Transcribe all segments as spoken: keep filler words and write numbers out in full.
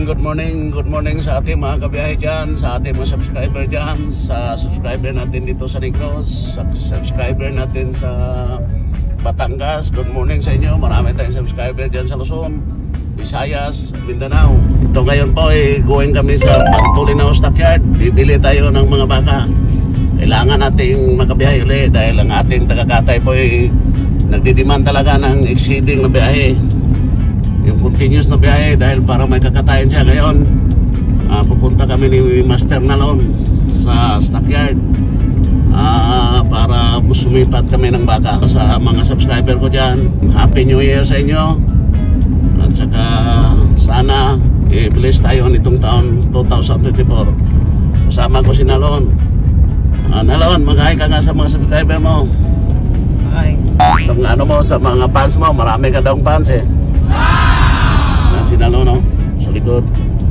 good morning, good morning sa ating mga kabiyahe dyan, sa ating mga subscriber dyan, sa subscriber natin dito sa Negros, sa subscriber natin sa Batangas. Good morning sa inyo, marami tayong subscriber dyan sa Luzon, Visayas, Mindanao. Ito ngayon po ay going kami sa Pantulinaw Stockyard. Bibili tayo ng mga baka. Kailangan nating makabiyahe ulit dahil ang ating taga-Katay po ay nagdidiman talaga ng exceeding na biyahe, yung continuous na biyahe, dahil para may kakatayin siya. Ngayon uh, pupunta kami ni Master Nalon sa Stockyard uh, para sumipat kami ng baka. Sa mga subscriber ko dyan, Happy New Year sa inyo, at saka sana i-bless tayo nitong taon twenty twenty-four. Kasama ko si Nalon. uh, Nalon, mag-hi ka nga sa mga subscriber mo. Hi. Sa mga ano mo, sa mga fans mo, marami ka daw fans eh. Yan si Nalon, no? Sa likod.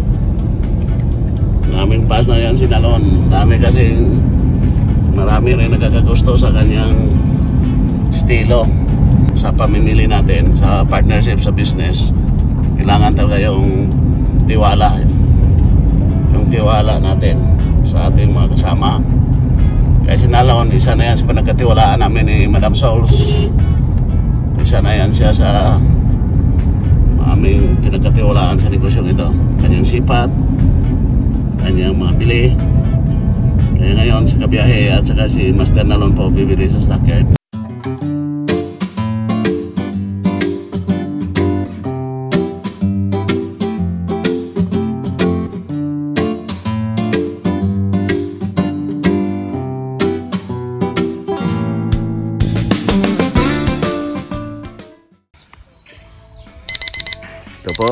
Maraming fans na yan si Nalon. Marami kasi, marami rin nagkakagusto sa kanyang estilo sa pamimili natin, sa partnership, sa business. Kailangan talaga yung tiwala, yung tiwala natin sa ating mga kasama. Kasi Nalon, isa na yan sa pinagkatiwalaan namin ni Madam Souls. Isa na yan siya sa aming pinagkatiwalaan sa negosyong ito. Kanyang sipat, kanyang mga bili. Kaya ngayon sa kabiyahe at saka si Master Nalon po bibili sa Stockyard. Ito po,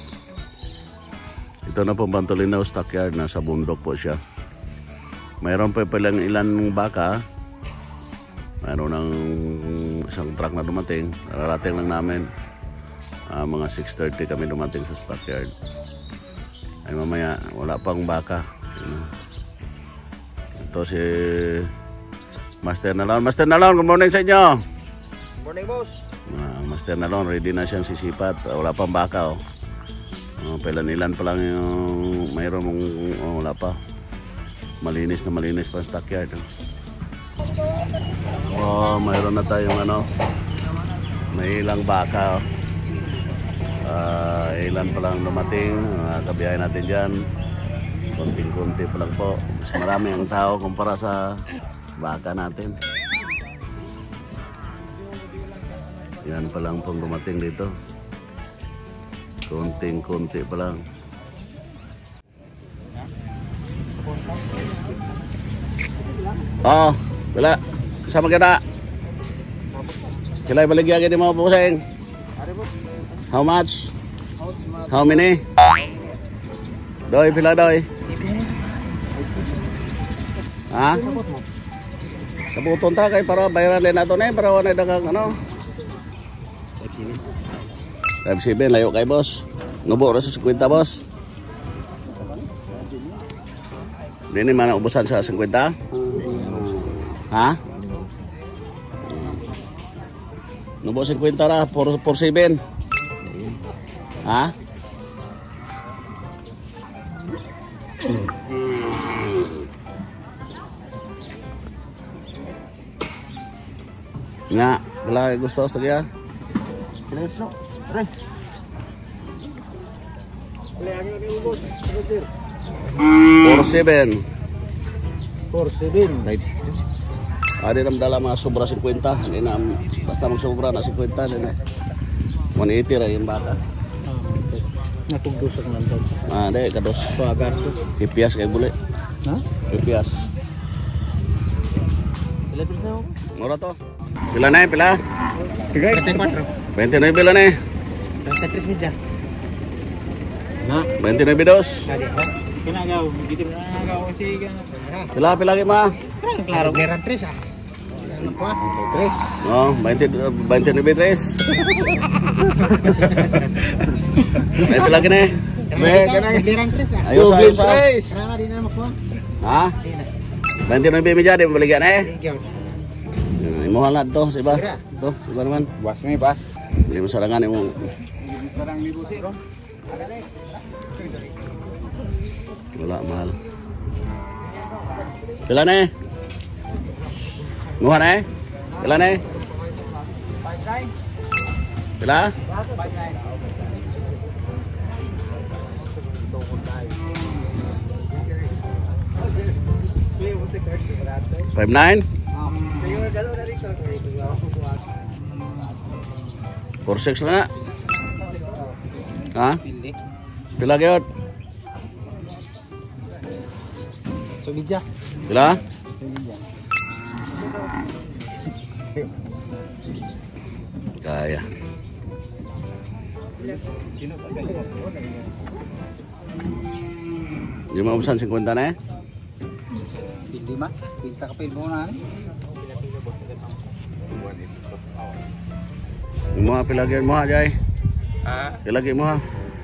ito na po Pantulinaw Stockyard, nasa bundok po siya. Mayroon pa palang ilan baka. Mayroon ng isang truck na dumating. Nararating lang namin. uh, Mga six thirty kami dumating sa Stockyard. Ay mamaya, wala pang baka. Ito si Master Nalon. Master Nalon, good morning sa inyo. Morning, boss. uh, Master Nalon, ready na siyang sisipat. Wala pang baka, oh. Uh, Ilan pa lang yung mayroon mong, oh, wala pa. Malinis na malinis pa ang Stockyard. Oh, mayroon na tayong ano, may ilang baka. Uh, ilan pa lang dumating, uh, kabiyahe natin dyan. Konting-konti pa lang po. Mas marami ang tao kumpara sa baka natin. Yan pa lang pong dumating dito. Konting-konti pa lang. Oh, wala. Sama kita. Sila ibaligyan kita mo po sayang. How much? How many? Doy, pila doy? Ha? Nabuton ta kay para bayaran din nato na para wala dagang ano. five seven layo kay boss. Nubo ra sa fifty boss. Dini mana ubusan sa fifty? Ha? Nubo fifty ra four seven. Ha? Nga, wala gusto sa kaya. Let's go. Aray. four seven. four seven. Ada nam dala mga sobra fifty. Hindi na, basta mag sobra na fifty. Hindi na. one eighty ra yung baka. Natugdusak lang. Ah, di, kados. Pagas to. Pipias kay buli. Ha? Pipias. Pila pila ako? Mura to. Pila na eh, pila? thirty-four. twenty-nine pila na eh. thirty-three media. Na. twenty-nine dos. Kadi ha. Kinagaw, gito na nagaw kasi gano. Pila pila kay ma? Klaro. Meron tres ah. Ano pa? tres. No, twenty-nine tres. Ay pila kini? May kanang meron tres ah. Ayos ayos. Kana din na makuha. Ha? twenty-nine media di baligyan eh. Ligyan. Imo halad to, si ba? To, iba naman. Bas ni bas. Bili mo sarangan imo. Sarang libo si. Wala mahal. Pila na eh? Muha na eh? Pila na eh? Pila? Five nine? Four six na. Ha? Pila gyud? Subidya. Pila? Subidya. Kaya. Di mo ubusan fifty na eh? Pildi mah, pinta ka pilmo na. Mo pila gyud mo Jay? Ah, Pila gyud mo ha?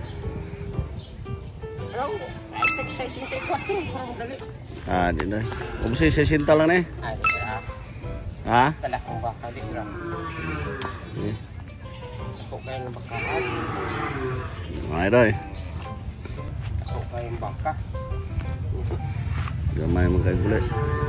Ah, di na. Ubusin sesenta lang eh. Ha? kala ko ba kali ra. Eh. Ako kay ng bakaan. Ay doy. Ako kay ng baka. Gamay mo kay gulay.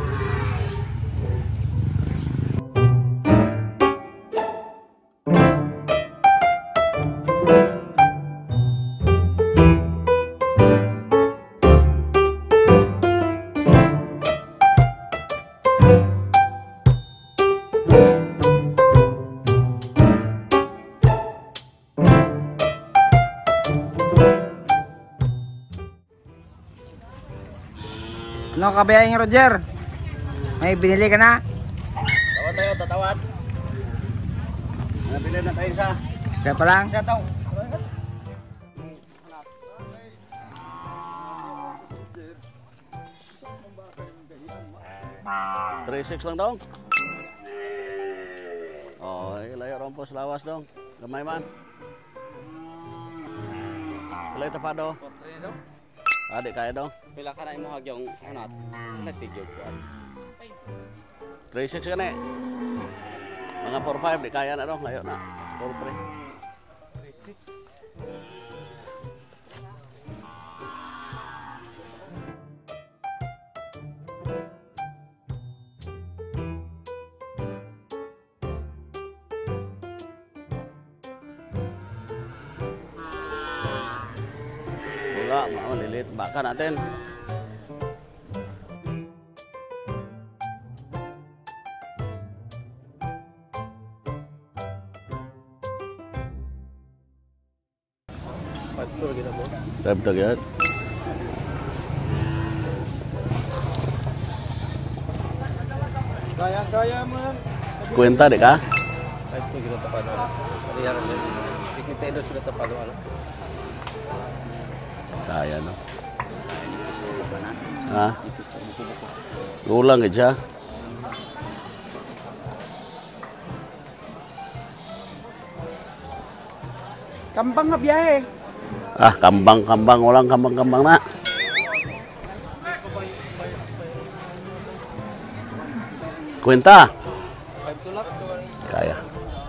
Ano kabayang Roger? May binili ka na? Tawad tayo, tatawad. Nabili na tayo isa. Siya pa lang? Siya daw. three six lang dong. Oh, layo rompos lawas dong. Gamay man. Layo tapado. Adik kaya dong. Pila ka na imo hagyong anat. Natigyo ko. three six kan eh. Mga four five di kaya na dong, layo na. four three. three six. Wala, mau lilit baka natin. Pastor kita po. Saya betul ya. Kaya-kaya man. Kuenta dek kah? Ito kita tapado. Kaya rin. Kita ito sudah tapado ano. Kaya no. Ha? Ulang aja. Kambang nga biyahe. Ah, kambang-kambang, ulang kambang-kambang na. Kuenta? Kaya.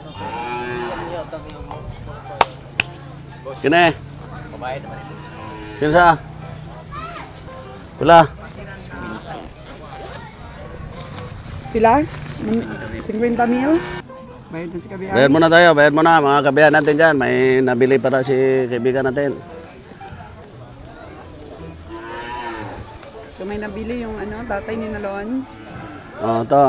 Kini. Sino sa? Pula. Pila? fifty mil? Bayad na si kabiyahe. Bayad muna tayo, bayad muna mga kabiyahan natin dyan. May nabili para si kaibigan natin. So may nabili yung ano, tatay ni Nalon. Oh, to.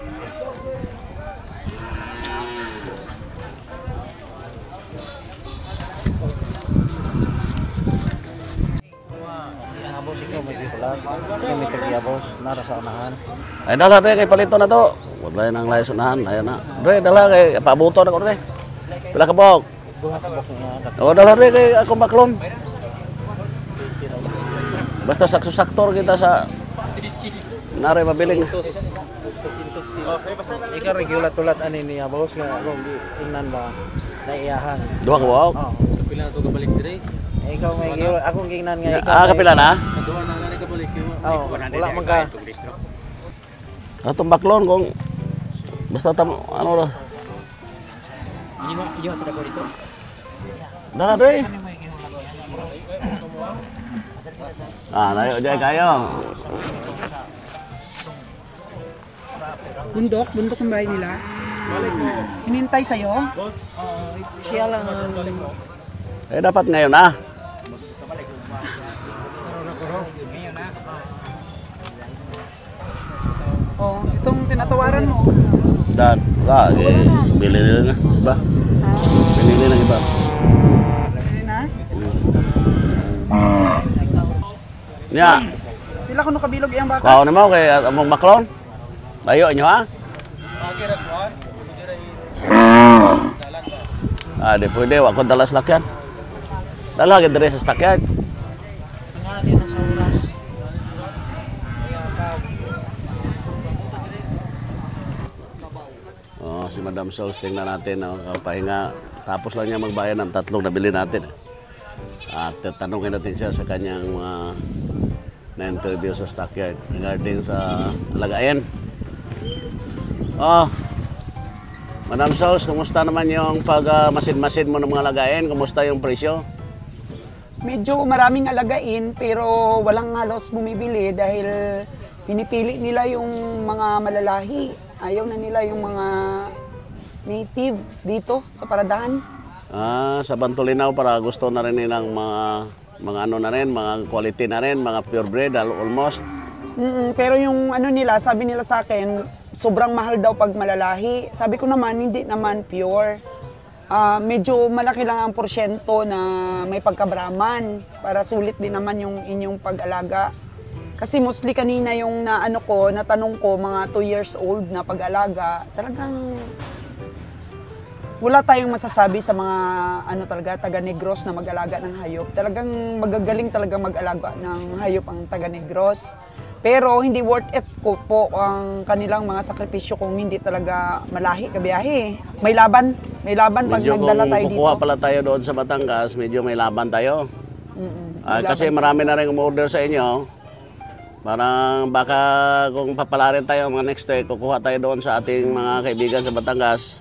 Abos ikaw magikulat. Kami tagyabos nara sa unahan. Ay, dala re, kay palito na to. Wala nang layo sunahan, ayan na. Re, dala kay paabuto na ko re. Pila ka bog? O, dala re, kay ako maklon. Basta sakso-saktor kita sa nare mabiling. Ikaw rin giulat-ulat ani niya boss nga ako ingnan ba naiyahan. Duha ka bog? Oo. Kapila na to kabalik dire. Ikaw may giulat akong ingnan nga ikaw. Ah, kapila na? Duha na nga kabalik. Oo. Wala man ka. Atong baklon kung basta tam ano ra. Iyo iyo ta ko dito. Dala re. Ah, layo dyan kayo. Bundok, bundok ang bahay nila. Hinintay sa'yo? Siya lang ang Eh, dapat ngayon na. Oh, itong tinatawaran mo. Dan, wala. Eh, bili nila na. Ba? Bili nila iba. Ayun na. Nya, Sila kuno kabilog iyang baka. kau na mo kay among maklon. Layo nyo ha? Ah, di pwede. Wag ko dala sa lakyan. Dala agad diri sa stakyan. nga din sa oras. Oh, si Madam Sauls, tingnan natin. Oh, kapahinga. Tapos lang niya magbayad ng tatlong nabili natin. At tanungin natin siya sa kanyang mga na-interview sa stockyard regarding sa lagayan. Oh, Madam Sauls, kumusta naman yung pag-masin-masin mo ng mga lagayan? Kumusta yung presyo? Medyo maraming alagain pero walang halos bumibili dahil pinipili nila yung mga malalahi. Ayaw na nila yung mga native dito sa Paradahan. Ah, sa Bantolinaw para gusto na rin nilang mga mga ano na rin, mga quality na rin, mga purebred almost. Mm-mm, pero yung ano nila, sabi nila sa akin, sobrang mahal daw pag malalahi. Sabi ko naman, hindi naman pure. Ah, medyo malaki lang ang porsyento na may pagkabraman para sulit din naman yung inyong pag-alaga. Kasi mostly kanina yung na ano ko, natanong ko, mga two years old na pag-alaga, talagang wala tayong masasabi sa mga ano talaga taga Negros na mag-alaga ng hayop. Talagang magagaling talaga mag-alaga ng hayop ang taga Negros. Pero hindi worth it ko po ang kanilang mga sakripisyo kung hindi talaga malahi kabiyahe. May laban, may laban pag Medyo nagdala tayo kung dito. kukuha pala tayo doon sa Batangas, medyo may laban tayo. Mm-mm, Ah, may kasi laban. marami na rin umorder sa inyo. Parang baka kung papalarin tayo mga next day, kukuha tayo doon sa ating mga kaibigan sa Batangas.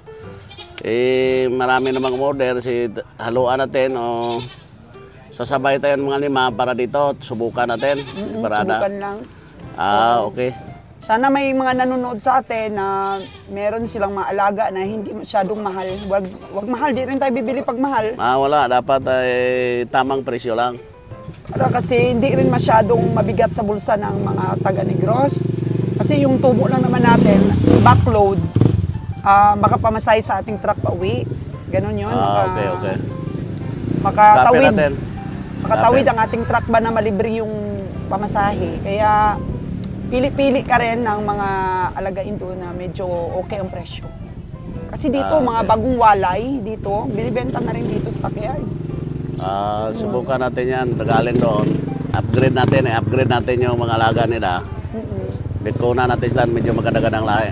Eh, marami namang umorder. Si haluan natin o sasabay tayo ng mga lima para dito. Subukan natin. Mm-mm, Parada. subukan lang. Ah, okay. Sana may mga nanonood sa atin na meron silang maalaga na hindi masyadong mahal. Wag, wag mahal, di rin tayo bibili pag mahal. Ah, wala. Dapat ay tamang presyo lang. Para kasi hindi rin masyadong mabigat sa bulsa ng mga taga Negros. Kasi yung tubo lang naman natin, backload, uh, makapamasay sa ating truck pa uwi. Ganon yun. Ah, maka, okay, okay. Makatawid. Copy natin. Makatawid Copy. ang ating truck ba na malibre yung pamasahe. Kaya pili-pili ka rin ng mga alagain doon na medyo okay ang presyo. Kasi dito, Ah, okay. mga bagong walay dito, binibenta na rin dito sa backyard. Ah, subukan natin yan. Regalin doon. Upgrade natin eh. Upgrade natin yung mga alaga nila. Mm-mm. Bitcoin na natin sila. Medyo maganda-gandang lahi.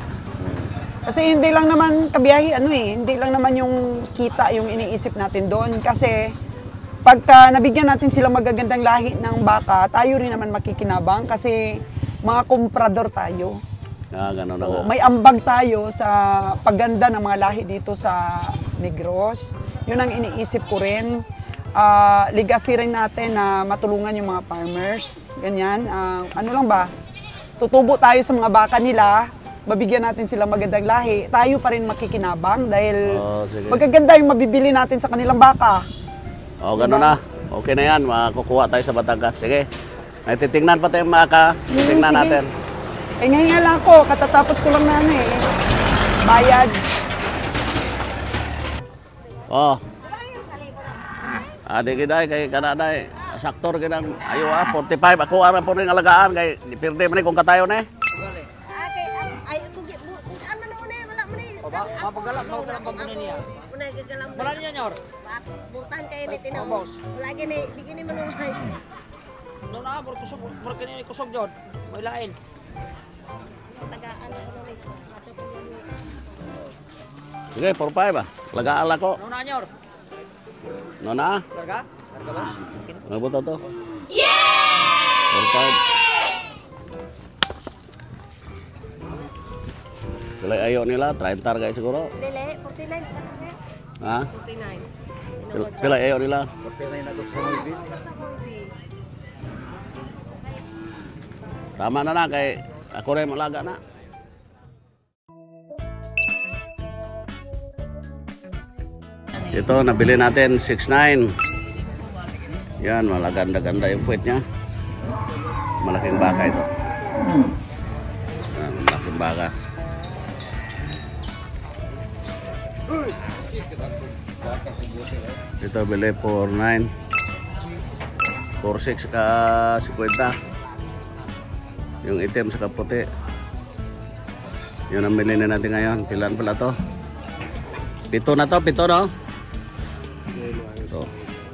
Kasi hindi lang naman kabiyahe, ano eh, hindi lang naman yung kita yung iniisip natin doon. Kasi pagka nabigyan natin sila magagandang lahi ng baka, tayo rin naman makikinabang kasi mga komprador tayo. Ah, ganun na So, nga. may ambag tayo sa pagganda ng mga lahi dito sa Negros. Yun ang iniisip ko rin. Ah, legacy rin natin na matulungan yung mga farmers. Ganyan. Ah, ano lang ba? Tutubo tayo sa mga baka nila, mabigyan natin sila magandang lahi. Tayo pa rin makikinabang dahil Oh, sige. magaganda yung mabibili natin sa kanilang baka. Oh, ganun na. Okay na yan. Makukuha tayo sa Batangas. Sige. May titingnan pa tayong maka. Titingnan sige. natin. Eh, ngayon lang ako, katatapos ko lang na ano eh. Bayad. Oh. Adi kita kay kanaday. Saktor kinang ayo ah forty-five ako ara po ning alagaan kay pirde man kung katayo na. Okay, ay ko ano na una wala man ni. Mapagalak mo ka lang ba niya? Una gagalam. Wala niya nyor. Butan kay ni tinaw. Wala gini, di gini manuhay. No na bur kusog bur kini kusog jod. May lain. Tagaan ko ni. Ato ko ni. Sige, forty-five ba? Lagaan la ko. No na nyor. No na. Karga? Karga boss. Mabot to. Yeah! forty-five. Sila ayo nila thirty guys siguro. Dili, forty-nine sa kasi. Ha? forty-nine. Sila ayo nila. Forty nine na to sa movies. Sa movie. Tama na na kay ako rin malaga na. Ito nabili natin six nine. Yan, malaganda-ganda yung puwet niya. Malaking baka ito. Yan, malaking baka. Ito bili four nine. four six ka fifty. Yung itim sa puti. Yun ang bilhin na natin ngayon. Pilan pala to? Pito na to, pito no? Ito.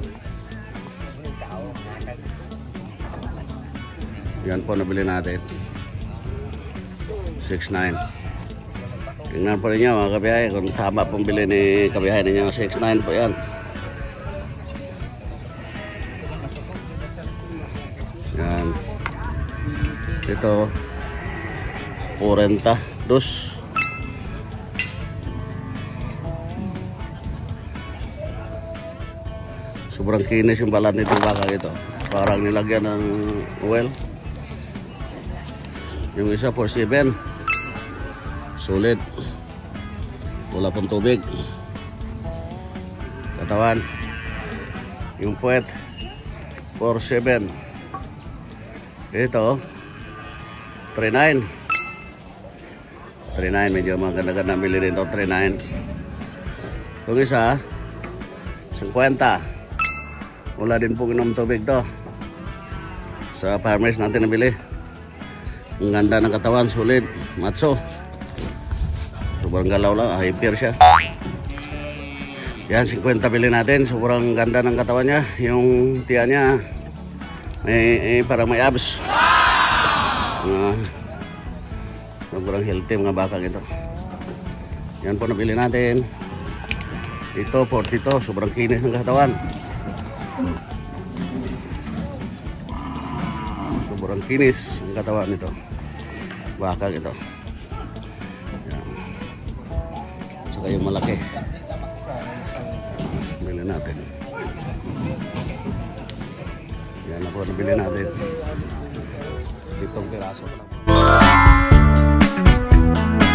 Yan po nabili natin. six nine. Tingnan po ninyo mga kabiyahe kung tama pong bili ni kabiyahe ninyo. six nine po yan. Yan. Ito forty dos. Sobrang kinis yung balat nitong baka ito. Parang nilagyan ng oil. Yung isa four seven. Solid. Wala pong tubig. Katawan. Yung puwet four seven. Ito three nine. three nine, medyo maganda-ganda bili rin ito, three nine. Itong isa fifty. Wala din po inom tubig to. Sa farmers natin nabili. Ang ganda ng katawan, solid, matso. Sobrang galaw lang, hyper siya. Yan, fifty bili natin. Sobrang ganda ng katawan niya. Yung tiyan niya may, eh, parang may abs. Uh, sobrang healthy mga baka ito. Yan po nabili natin. Ito forty-two, sobrang kinis ng katawan. Sobrang kinis ang katawan nito. Baka ito. Yan. Saka yung malaki. Bili natin. Yan na po nabili natin. Pitong piraso pa lang.